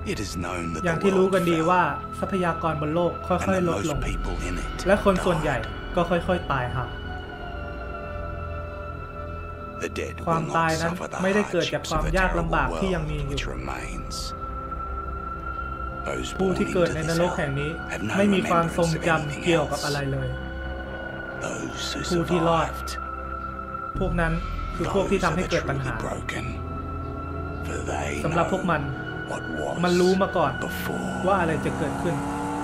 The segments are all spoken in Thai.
อย่างที่รู้กันดีว่าทรัพยากรบนโลกค่อยๆลดลงและคนส่วนใหญ่ก็ค่อยๆตายห่าความตายนั้นไม่ได้เกิดจากความยากลำบากที่ยังมีอยู่ผู้ที่เกิดในนรกแห่งนี้ไม่มีความทรงจำเกี่ยวกับอะไรเลยผู้ที่รอดพวกนั้นคือพวกที่ทำให้เกิดปัญหาสำหรับพวกมันรู้มาก่อนว่าอะไรจะเกิดขึ้น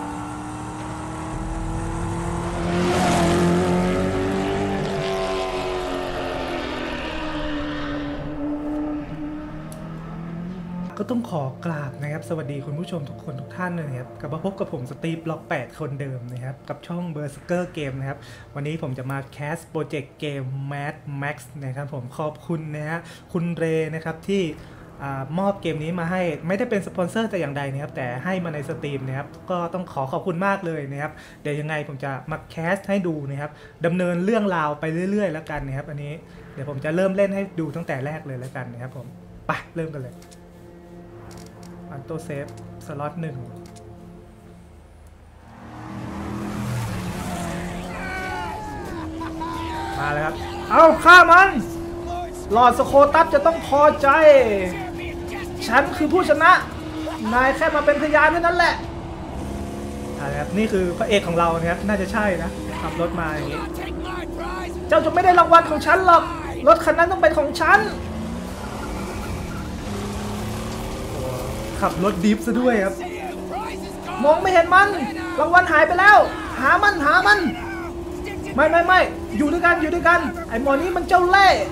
ก็ต้องขอกราบนะครับสวัสดีคุณผู้ชมทุกคนทุกท่านเลยครับกลับมาพบกับผมสตีฟล็อก8คนเดิมนะครับกับช่องเบอร์สเกอร์เกมนะครับวันนี้ผมจะมาแคสโปรเจกต์เกม Mad Max นะครับผมขอบคุณนะฮะคุณเรนะครับที่มอบเกมนี้มาให้ไม่ได้เป็นสปอนเซอร์แต่อย่างใดนะครับแต่ให้มาในสตรีมนะครับก็ต้องขอบคุณมากเลยนะครับเดี๋ยวยังไงผมจะมาแคสให้ดูนะครับดำเนินเรื่องราวไปเรื่อยๆแล้วกันนะครับอันนี้เดี๋ยวผมจะเริ่มเล่นให้ดูตั้งแต่แรกเลยแล้วกันนะครับผมไปเริ่มกันเลยอันโตเซฟสล็อต1มาเลยครับเอาฆ่ามันหลอดสโคตัสจะต้องพอใจฉันคือผู้ชนะนายแค่มาเป็นพยานเท่านั้นแหละครับนี่คือพระเอกของเรานะครับน่าจะใช่นะขับรถมาอย่างนี้เจ้าจะไม่ได้รางวัลของฉันหรอกรถคันนั้นต้องเป็นของฉันขับรถดิฟซะด้วยครับมองไม่เห็นมันรางวัลหายไปแล้วหามันไม่อยู่ด้วยกันไอ้หมอนี้มันเจ้าเล่ห์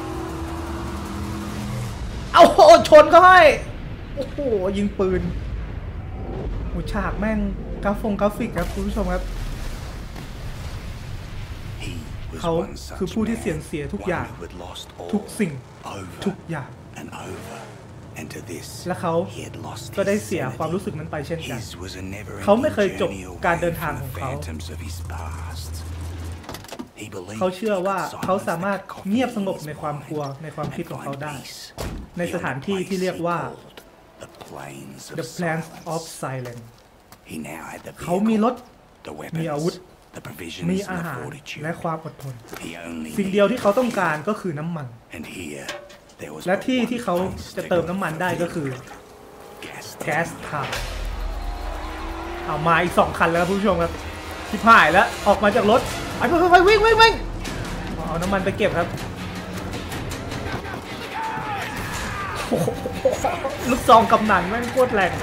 เอาชนเขาให้โอ้โหยิงปืนหูฉากแม่งกราฟิกครับคุณผู้ชมครับเขาคือผู้ที่เสียทุกอย่างทุกสิ่งทุกอย่างและเขาก็ได้เสียความรู้สึกนั้นไปเช่นกันเขาไม่เคยจบการเดินทางของเขาเชื่อว่าเขาสามารถเงียบสงบในความกลัวในความคิดของเขาได้ในสถานที่ที่เรียกว่า The Plains of Silence เขามีรถมีอาวุธมีอาหารและความอดทนสิ่งเดียวที่เขาต้องการก็คือน้ำมันและที่เขาจะเติมน้ำมันได้ก็คือแก๊สทาร์เอามาอีก2คันแล้วครับผู้ชมครับที่ผ่ายแล้วออกมาจากรถไปวิ่งเอาน้ำมันไปเก็บครับลูกซองกำนันแม่งโคตรแรง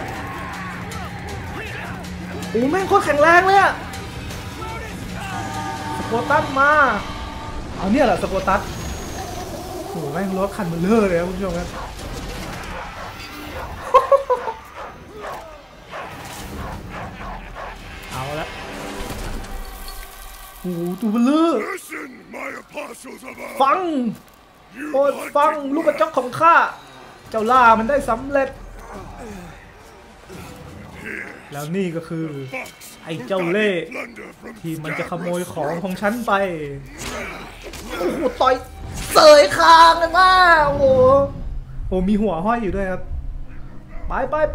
โอ้แม่งโคตรแข็งแรงเลยอะสโกตัสมาเอาเนี่ยแหละสโกตัสโอ้แม่งรถคันเบลเลอร์เลยครับคุณผู้ชมครับเอาละโอ้ตัวเบลเลอร์ฟังโปรดฟังลูกกระจอกของข้าเจ้าล่ามันได้สำเร็จแล้วนี่ก็คือไอ้เจ้าเล่ห์ที่มันจะขโมยของฉันไปโอ้โหต่อยเสยคางเลยว่าโอ้โหมีหัวห้อยอยู่ด้วยครับไป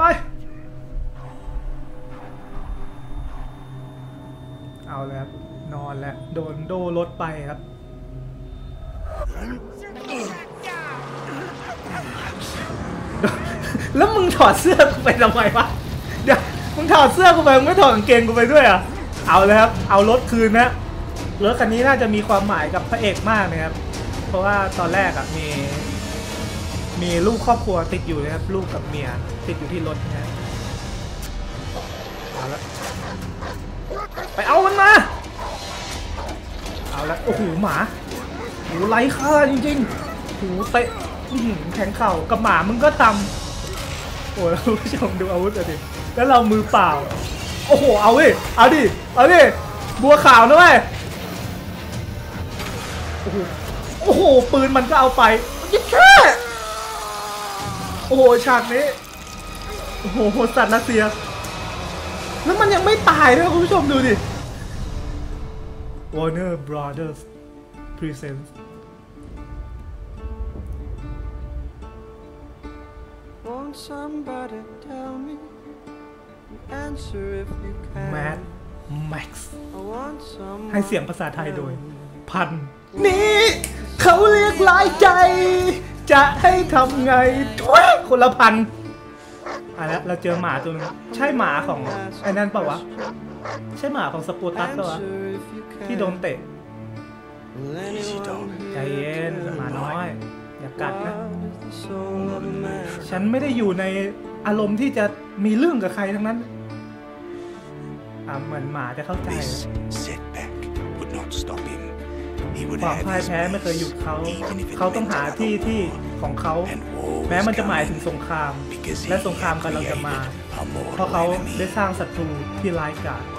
เอาแล้วนอนแล้วโดนโดรถไปครับแล้วมึงถอดเสื้อกูไปทำไมวะเดี๋ยวมึงถอดเสื้อกูไปมึงไม่ถอดกางเกงกูไปด้วยอ่ะเอาเลยครับเอารถคืนนะรถคันนี้น่าจะมีความหมายกับพระเอกมากนะครับเพราะว่าตอนแรกอ่ะมีลูกครอบครัวติดอยู่นะครับลูกกับเมียติดอยู่ที่รถนะเอาละไปเอามันมาเอาละโอ้โหหมาโอ้ไร้ค่าจริงๆโอ้เตะแข็งเข่ากับหมามึงก็ตำโอ้เราผู้ชมดูอาวุธดิแล้วเรามือเปล่าโอ้โหเอาดิบัวขาวนะเว้ยโอ้โหปืนมันก็เอาไปยิ่งแค่โอ้โหฉากนี้โอ้โหสัตว์รัสเซียแล้วมันยังไม่ตายด้วยคุณผู้ชมดูดิ Warner Brothers Presents Won't somebody tell me แมดแม็กซ์ให้เสียงภาษาไทยโดยพันนี่เขาเรียกหลายใจจะให้ทำไงทุยคนละพันแล้วเราเจอหมาตัวนึงใช่หมาของไอ้นั่นเปล่าวะใช่หมาของสปูตัสเปล่าวะที่โดนเตะใจเย็นหมาน้อยอย่ากัดนะฉันไม่ได้อยู่ในอารมณ์ที่จะมีเรื่องกับใครทั้งนั้นเหมือนหมาจะเข้าใจความพ่ายแพ้ไม่เคยหยุดเขาต้องหาที่ของเขาแม้มันจะหมายถึงสงครามและสงครามกำลังจะมาเพราะเขาได้สร้างศัตรูที่ร้ายกาจ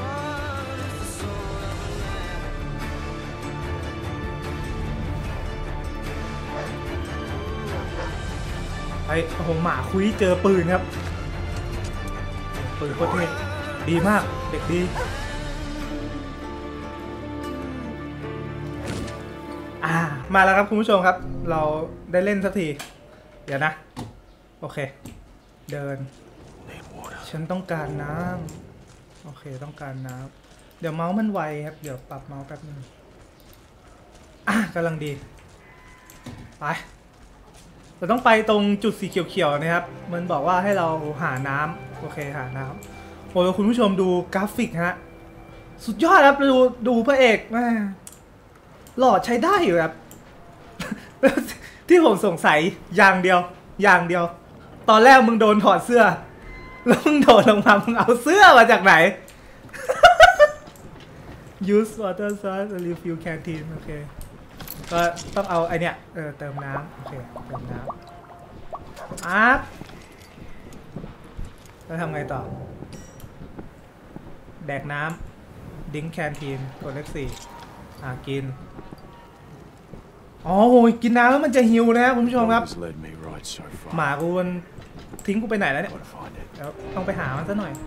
โอ้โหหมาคุยเจอปืนครับปืนโคตรเท่ดีมากเด็กดีมาแล้วครับคุณผู้ชมครับเราได้เล่นสักทีเดี๋ยวนะโอเคเดินฉันต้องการน้ำโอเคต้องการน้ำเดี๋ยวเมาส์มันไวครับเดี๋ยวปรับเมาส์แป๊บนึงกำลังดีไปเราต้องไปตรงจุดสีเขียวๆนะครับมันบอกว่าให้เราหาน้ำโอเคหาน้ำโอ้ยคุณผู้ชมดูกราฟิกฮะสุดยอดครับดูพระเอกแม่หล่อใช้ได้อยู่ครับ ที่ผมสงสัยอย่างเดียวตอนแรกมึงโดนถอดเสื้อแล้วมึงโดดลงมามึงเอาเสื้อมาจากไหน use water source refill canteen โอเคก็ต้องเอาไอเนี้ยเติมน้ำโอเคเติมน้ำแล้วทำไงต่อแดกน้ำดิ้งแคนทีนกดเลข4กินโอ้ยกินน้ำแล้วมันจะหิวนะครับคุณผู้ชมครับหมากูมันทิ้งกูไปไหนแล้วเนี่ยแล้วต้องไปหามันซะหน่อย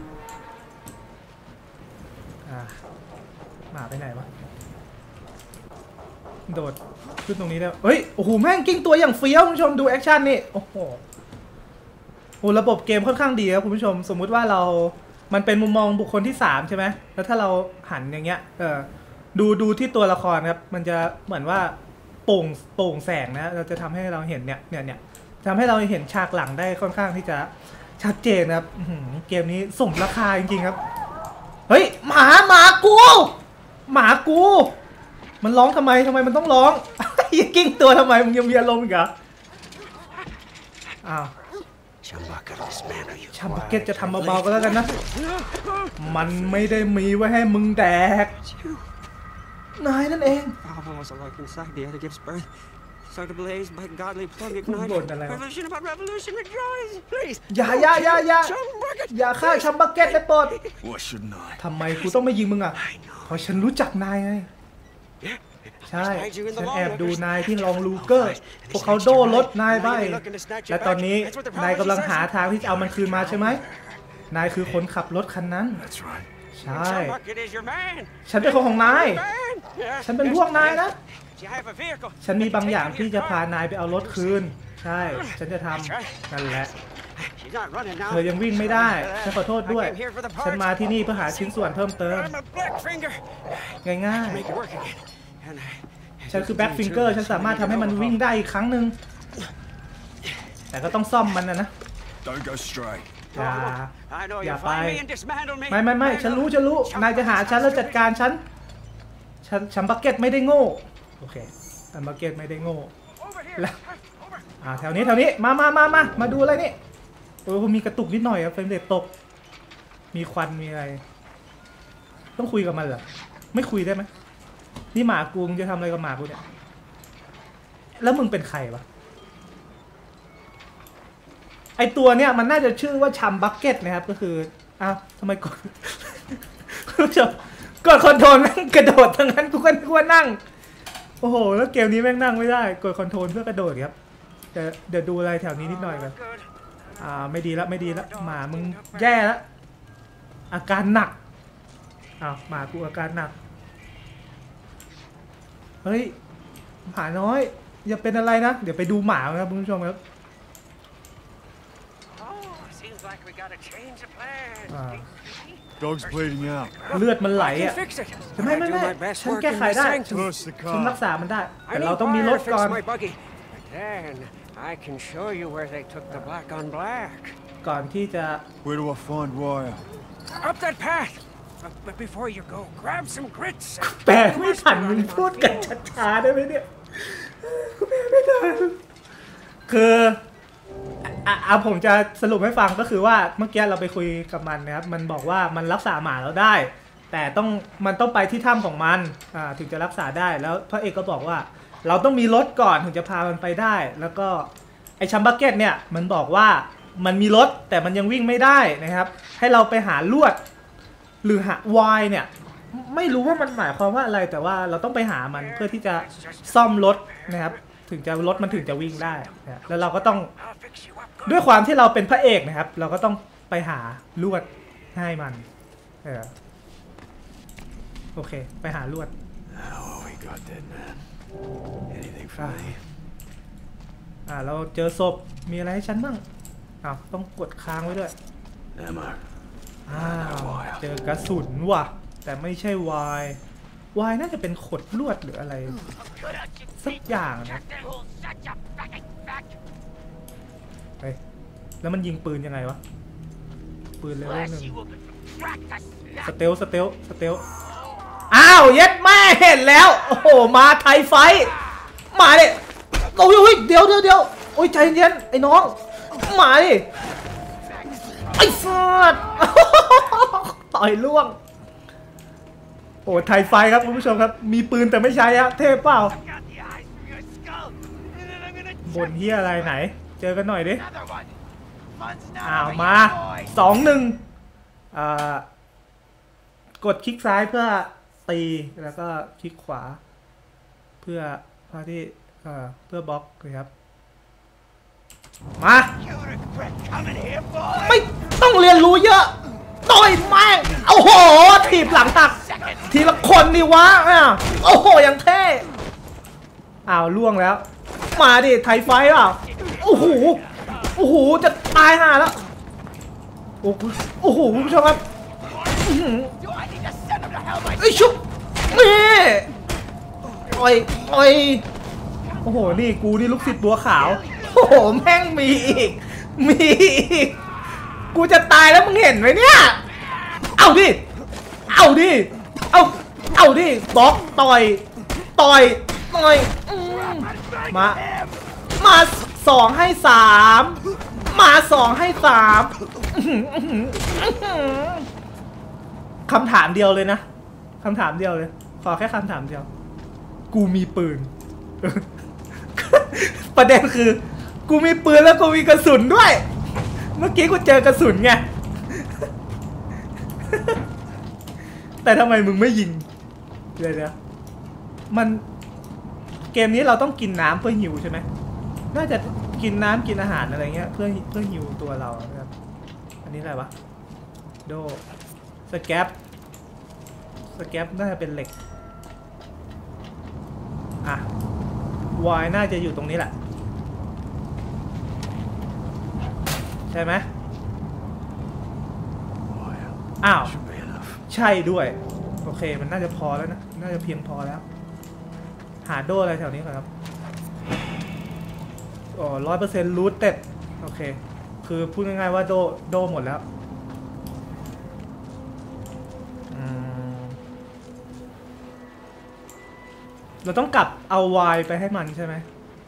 หมาไปไหนวะโดดขึ้นตรงนี้แล้วเฮ้ยโอ้โหแม่งกิ้งตัวอย่างเฟี้ยวคุณผู้ชมดูแอคชั่นนี่โอ้โหระบบเกมค่อนข้างดีครับคุณผู้ชมสมมุติว่ามันเป็นมุมมองบุคคลที่3ใช่ไหมแล้วถ้าเราหันอย่างเงี้ยดูที่ตัวละครครับมันจะเหมือนว่าโป่งแสงนะเราจะทำให้เราเห็นเนี่ยทำให้เราเห็นฉากหลังได้ค่อนข้างที่จะชัดเจนนะครับเกมนี้สมราคาจริงๆครับเฮ้ยหมากูมันร้องทำไมมันต้องร้องยิ่งกิ้งตัวทำไมมึงยังมีอารมณ์อีกเหรอชัมบักเก็ตจะทำเบาๆก็แล้วกันนะมันไม่ได้มีไว้ให้มึงแดกนายนั่นเองบ่นอะไรวะอย่าฆ่าชัมบักเก็ตเลยปอดทำไมกูต้องไม่ยิงมึงอ่ะเพราะฉันรู้จักนายไงใช่ฉันแอบดูนายที่ลองลูเกอร์พวกเขาโดนรถนายไปและตอนนี้นายกำลังหาทางที่จะเอามันคืนมาใช่ไหมนายคือคนขับรถคันนั้นใช่ฉันเป็นคนของนายฉันเป็นพวกนายนะฉันมีบางอย่างที่จะพานายไปเอารถคืนใช่ฉันจะทำนั่นแหละเธอยังวิ่งไม่ได้ฉันขอโทษด้วยฉันมาที่นี่เพื่อหาชิ้นส่วนเพิ่มเติมง่ายๆฉันคือแบ็คฟิงเกอร์ฉันสามารถทำให้มันวิ่งได้อีกครั้งหนึ่งแต่ก็ต้องซ่อมมันนะอย่าไปไม่ฉันรู้นายจะหาฉันแล้วจัดการฉันบักเก็ตไม่ได้โง่โอเคฉันบักเก็ตไม่ได้โง่แล้วแถวนี้มาดูอะไรนี่มีกระตุกนิดหน่อยครับเฟรมเรทตกมีควันมีอะไรต้องคุยกับมันเหรอไม่คุยได้ไหมนี่หมากูมึงจะทำอะไรกับหมากูเนี่ยแล้วมึงเป็นใครวะไอตัวเนี้ยมันน่าจะชื่อว่าชัมบักเก็ตนะครับก็คือทำไมกดกดคอนโทรลนั่งกระโดดทั้งนั้นกูก็นึกว่านั่งโอ้โหแล้วเกมนี้แม่งนั่งไม่ได้กดคอนโทรลเพื่อกระโดดครับเดี๋ยวดูอะไรแถวนี้นิดหน่อยกันไม่ดีแล้วหมามึงแย่แล้วอาการหนักหมากูอาการหนักเฮ้ยหมาน้อยอย่าเป็นอะไรนะเดี๋ยวไปดูหมาครับคุณผู้ชมครับ Dog's bleeding out. เลือดมันไหลอ่ะไม่ฉันแก้ไขได้ฉันรักษามันได้แต่เราต้องมีรถก่อน I can show you where they took the black on black. ก่อนที่จะ Where do I find wire? Up that path. But before you go, grab some grits. แปลไม่ทันมึงพูดกันช้าๆได้ไหมเนี่ยกูแปลไม่ทันคือผมจะสรุปให้ฟังก็คือว่าเมื่อกี้เราไปคุยกับมันนะครับมันบอกว่ามันรักษาหมาเราได้ แต่มันต้องไปที่ถ้ำของมันถึงจะรักษาได้แล้วพระเอกก็บอกว่าเราต้องมีรถก่อนถึงจะพามันไปได้แล้วก็ไอชัมบักเก็ตเนี่ยมันบอกว่ามันมีรถแต่มันยังวิ่งไม่ได้นะครับให้เราไปหาลวดหรือหาวายเนี่ยไม่รู้ว่ามันหมายความว่าอะไรแต่ว่าเราต้องไปหามันเพื่อที่จะซ่อมรถนะครับถึงจะรถมันถึงจะวิ่งได้นะแล้วเราก็ต้องด้วยความที่เราเป็นพระเอกนะครับเราก็ต้องไปหาลวดให้มันโอเคไปหาลวดเราเจอศพมีอะไรให้ฉันบ้างต้องกดค้างไว้ด้วยเจอกระสุนว่ะแต่ไม่ใช่วายน่าจะเป็นขดลวดหรืออะไรสักอย่างนะเฮ้ยแล้วมันยิงปืนยังไงวะปืนเลเวลหนึ่งสเตลอ้าวเย็ดแม่เห็นแล้วโอ้โหมาไทยไฟมาดิโอ้ยเดี๋ยวโอ้ยใจเย็นไอ้น้องมาดิไอ้ฟาดต่อยล่วงโอ้ไทยไฟครับคุณผู้ชมครับมีปืนแต่ไม่ใช้อะเทพเปล่าบนเฮียอะไรไหนเจอกันหน่อยดิมา2-1กดคลิกซ้ายเพื่อตีแล้วก็คลิกขวาเพื่อบล็อกนะครับมาไม่ต้องเรียนรู้เยอะต่อยแม่งโอ้โหถีบหลังตักทีละคนนี่วะโอ้โหยังเท่ล่วงแล้วมาดิไทยไฟเปล่าโอ้โหจะตายห่าแล้วโอ้โหคุณผู้ชมครับไอ้ชุบนี่โอ้ยโอ้โหนี่กูนี่ลูกศิษย์บัวขาวโอ้โหแม่งมีอีกกูจะตายแล้วมึงเห็นไหมเนี่ยเอาดิบล็อกต่อยมา2ให้3มา2ให้3คำถามเดียวเลยนะคำถามเดียวเลยขอแค่คำถามเดียวกูมีปืน ประเด็นคือกูมีปืนแล้วกูมีกระสุนด้วยเมื่อกี้กูเจอกระสุนไง แต่ทำไมมึงไม่ยิงเดี๋ยวมันเกมนี้เราต้องกินน้ำเพื่อหิวใช่ไหมน่าจะกินน้ำกินอาหารอะไรเงี้ยเพื่อหิวตัวเรานะครับอันนี้อะไรวะโดสแกปน่าจะเป็นเหล็กวายน่าจะอยู่ตรงนี้แหละใช่ไหมใช่ด้วยโอเคมันน่าจะพอแล้วนะน่าจะเพียงพอแล้วหาโดอะไรแถวนี้ก่อนครับ100%รูทเต็ดโอเคคือพูดง่ายๆว่าโดหมดแล้วเราต้องกลับเอาวายไปให้มันใช่ไหม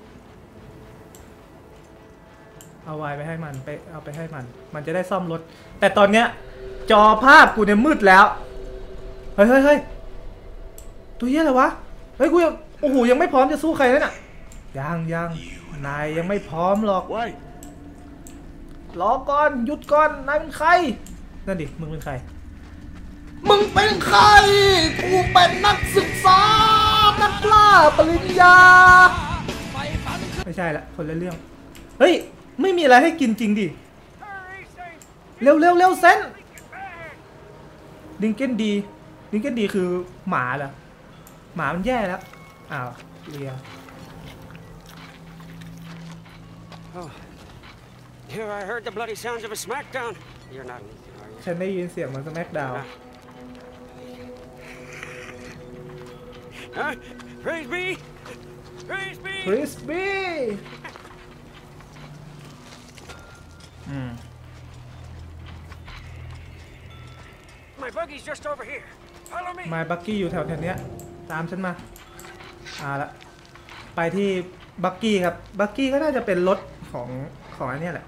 เอาวายไปให้มันเอาไปให้มันจะได้ซ่อมรถแต่ตอนเนี้ยจอภาพกูเนี่ยมืดแล้วเฮ้ยตัวเหี้ยอะไรวะเฮ้ยกูยังโอ้โหยังไม่พร้อมจะสู้ใครเลยน่ะยังนายยังไม่พร้อมหรอกรอก่อนหยุดก่อนนายเป็นใครนั่นดิมึงเป็นใครกูเป็นนักศึกษานักล่าปริญญาไม่ใช่ละคนละเรื่องเฮ้ยไม่มีอะไรให้กินจริงดิเร็วเซนดิงเก้นดีคือหมาเหรอหมามันแย่แล้วเลีย Here I heard the bloody sounds of a smackdown. You're not leaking, are you? ฉันได้ยินเสียงเหมือนสแมกดาว Huh? Praise be! Praise be! คริสบี้ My buggy's just over here. Follow me. มาบักกี้อยู่แถวเนี้ยตามฉันมาละไปที่บักกี้ครับบักกี้ก็น่าจะเป็นรถของอันเนี้ยแหละ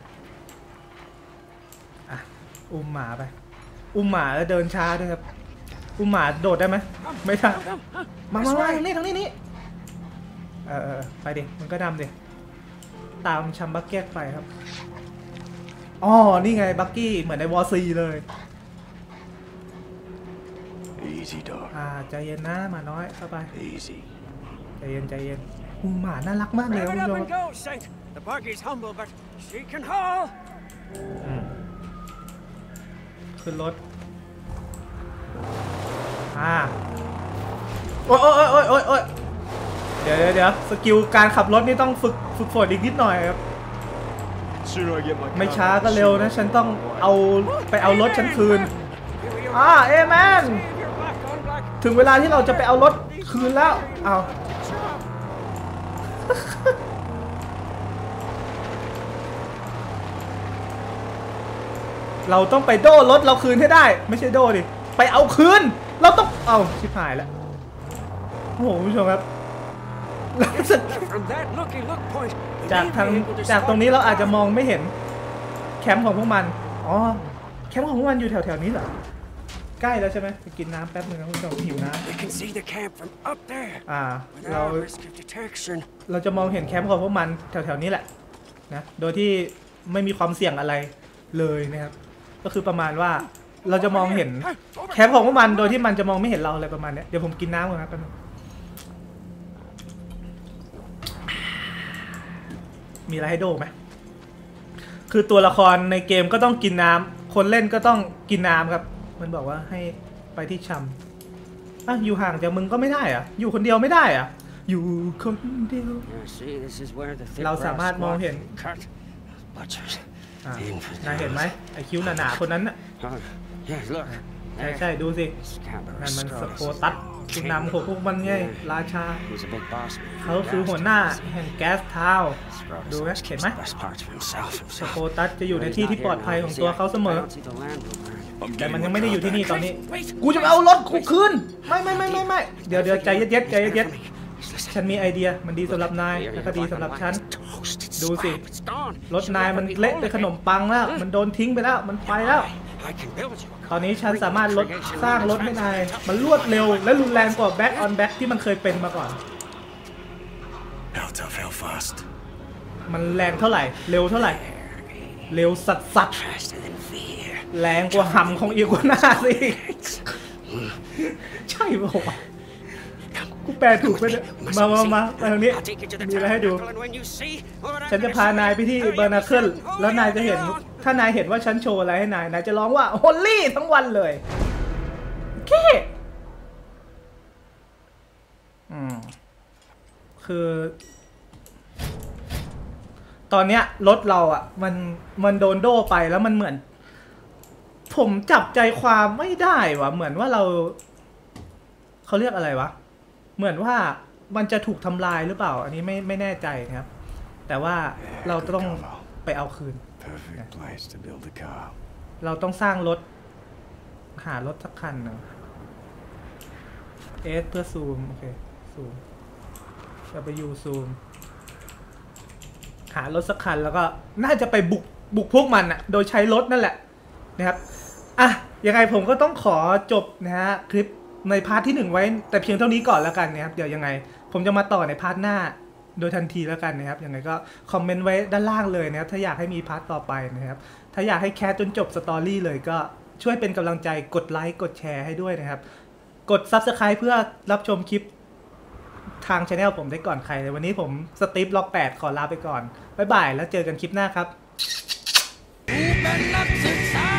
อุ้มหมาไปอุ้มหมาแล้วเดินช้าด้วยครับอุ้มหมาโดดได้ไหมไม่ได้มาทางนี้นี่ไปดิมันก็ดำดิตามชัมบักเก็ตไปครับอ๋อนี่ไงบักกี้เหมือนในวอร์ซีเลย Easy, dog. ใจเย็นนะหมาน้อยเข้าไป Easy. ใจเย็นหมาน่ารักมากเลย Rev คุณ it ผู้ up ชม and go, Saint. The buggy's humble, but she can haul. ขึ้นรถโอ๊ยเดี๋ยวสกิลการขับรถนี่ต้องฝึกฝนอีกนิดหน่อยครับ Sooner I get my ไม่ช้าก็เร็วนะฉันต้องไปเอารถฉันคืนเอแมนถึงเวลาที่เราจะไปเอารถคืนแล้วเอาเราต้องไปโดรถเราคืนให้ได้ไม่ใช่โดดิไปเอาคืนเราต้องเอาชิบหายแล้วโอ้โหผู้ชมครับจากตรงนี้เราอาจจะมองไม่เห็นแคมป์ของพวกมันแคมป์ของพวกมันอยู่แถวๆนี้เหรอใกล้แล้วใช่ไหมไปกินน้ำแป๊บนึงนะคุณผู้ชมหิวน้ำเราจะมองเห็นแคมป์ของพวกมันแถวๆนี้แหละนะโดยที่ไม่มีความเสี่ยงอะไรเลยนะครับก็คือประมาณว่าเราจะมองเห็นแคมป์ของพวกมันโดยที่มันจะมองไม่เห็นเราอะไรประมาณนี้เดี๋ยวผมกินน้ำก่อนครับมีอะไรให้โดไหมคือตัวละครในเกมก็ต้องกินน้ำคนเล่นก็ต้องกินน้ำครับมันบอกว่าให้ไปที่ชัมอยู่ห่างจากมึงก็ไม่ได้อยู่คนเดียวไม่ได้อยู่คนเดียวเราสามารถมองเห็นนายเห็นไหมไอคิ้วหนาๆคนนั้นน่ะใช่ดูสินั่นมันสโคตัสผู้นำของพวกมันไงราชาเขาคือหัวหน้าแห่งแก๊สทาวน์ดูไหมเห็นไหมสโคตัสจะอยู่ในที่ที่ปลอดภัยของตัวเขาเสมอแต่มันยังไม่ได้อยู่ที่นี่ตอนนี้กูจะเอารถกูคืนไม่เดี๋ยวใจเย็ดฉันมีไอเดียมันดีสำหรับนายแล้วก็ดีสำหรับฉันดูสิรถนายมันเละเป็นขนมปังแล้วมันโดนทิ้งไปแล้วมันไปแล้วตอนนี้ฉันสามารถสร้างรถให้นายมันรวดเร็วและรุนแรงกว่าแบ็คออนแบ็คที่มันเคยเป็นมาก่อนมันแรงเท่าไหร่เร็วเท่าไหร่เร็วสัดแรงกว่าหำของอีกัวน่าสิใช่ป่ะกูแปลถูกไปเนี่ยมาไปทางนี้มีอะไรให้ดูฉันจะพานายไปที่เบอร์นาเคิลแล้วนายจะเห็นถ้านายเห็นว่าฉันโชว์อะไรให้นายจะร้องว่าฮอลลี่ทั้งวันเลยแค่คือตอนเนี้ยรถเรามันโดนโดไปแล้วมันเหมือนผมจับใจความไม่ได้วะเหมือนว่าเขาเรียกอะไรวะเหมือนว่ามันจะถูกทำลายหรือเปล่าอันนี้ไม่แน่ใจครับแต่ว่าเราต้องไปเอาคืนเราต้องสร้างรถหารถสักคันนะเพื่อซูมโอเคซูมWซูมหารถสักคันแล้วก็น่าจะไปบุกพวกมันโดยใช้รถนั่นแหละนะครับยังไงผมก็ต้องขอจบนะฮะคลิปในพาร์ทที่1ไว้แต่เพียงเท่านี้ก่อนแล้วกันนะครับเดี๋ยวยังไงผมจะมาต่อในพาร์ทหน้าโดยทันทีแล้วกันนะครับยังไงก็คอมเมนต์ไว้ด้านล่างเลยนะครับถ้าอยากให้มีพาร์ทต่อไปนะครับถ้าอยากให้แคสจนจบสตอรี่เลยก็ช่วยเป็นกำลังใจกดไลค์กดแชร์ให้ด้วยนะครับกด Subscribe เพื่อรับชมคลิปทาง Channel ผมได้ก่อนใครเลยวันนี้ผมสตีฟล็อก8ขอลาไปก่อนบ๊ายบายแล้วเจอกันคลิปหน้าครับ